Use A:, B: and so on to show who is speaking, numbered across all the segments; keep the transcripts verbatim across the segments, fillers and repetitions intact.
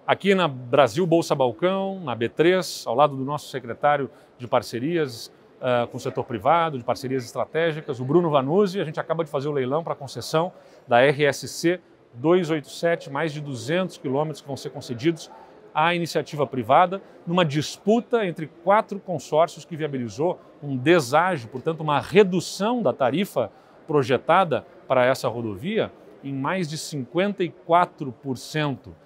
A: Aqui na Brasil Bolsa Balcão, na B três, ao lado do nosso secretário de parcerias uh, com o setor privado, de parcerias estratégicas, o Bruno Vanuzzi, a gente acaba de fazer o leilão para a concessão da R S C duzentos e oitenta e sete, mais de duzentos quilômetros que vão ser concedidos à iniciativa privada, numa disputa entre quatro consórcios que viabilizou um deságio, portanto uma redução da tarifa projetada para essa rodovia em mais de cinquenta e quatro por cento.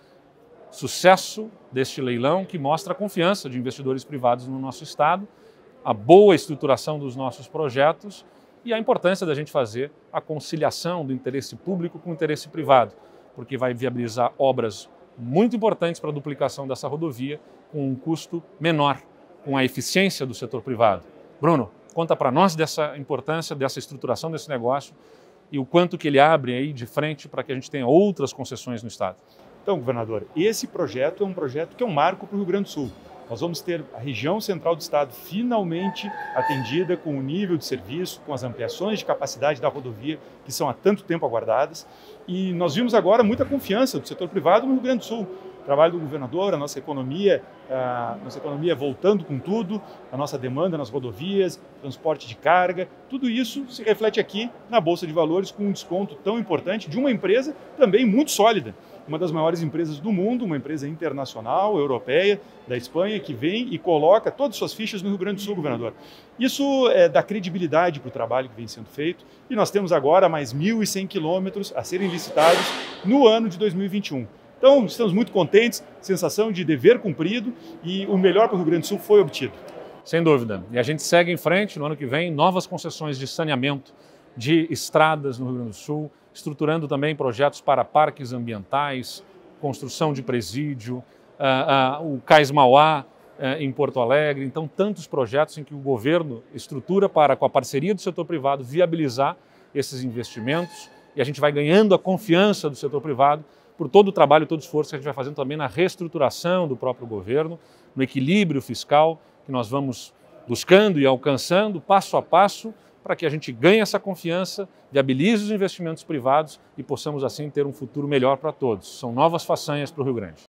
A: Sucesso deste leilão que mostra a confiança de investidores privados no nosso estado, a boa estruturação dos nossos projetos e a importância da gente fazer a conciliação do interesse público com o interesse privado, porque vai viabilizar obras muito importantes para a duplicação dessa rodovia com um custo menor, com a eficiência do setor privado. Bruno, conta para nós dessa importância, dessa estruturação desse negócio e o quanto que ele abre aí de frente para que a gente tenha outras concessões no estado.
B: Então, governador, esse projeto é um projeto que é um marco para o Rio Grande do Sul. Nós vamos ter a região central do estado finalmente atendida com o nível de serviço, com as ampliações de capacidade da rodovia que são há tanto tempo aguardadas. E nós vimos agora muita confiança do setor privado no Rio Grande do Sul. O trabalho do governador, a nossa economia, a nossa economia voltando com tudo, a nossa demanda nas rodovias, transporte de carga, tudo isso se reflete aqui na Bolsa de Valores com um desconto tão importante de uma empresa também muito sólida. Uma das maiores empresas do mundo, uma empresa internacional, europeia, da Espanha, que vem e coloca todas as suas fichas no Rio Grande do Sul, governador. Isso é, dá credibilidade para o trabalho que vem sendo feito e nós temos agora mais mil e cem quilômetros a serem licitados no ano de dois mil e vinte e um. Então, estamos muito contentes, sensação de dever cumprido e o melhor para o Rio Grande do Sul foi obtido.
A: Sem dúvida. E a gente segue em frente no ano que vem, novas concessões de saneamento, de estradas no Rio Grande do Sul, estruturando também projetos para parques ambientais, construção de presídio, uh, uh, o Cais Mauá uh, em Porto Alegre. Então, tantos projetos em que o governo estrutura para, com a parceria do setor privado, viabilizar esses investimentos e a gente vai ganhando a confiança do setor privado por todo o trabalho, todo o esforço que a gente vai fazendo também na reestruturação do próprio governo, no equilíbrio fiscal que nós vamos buscando e alcançando passo a passo para que a gente ganhe essa confiança, viabilize os investimentos privados e possamos assim ter um futuro melhor para todos. São novas façanhas para o Rio Grande.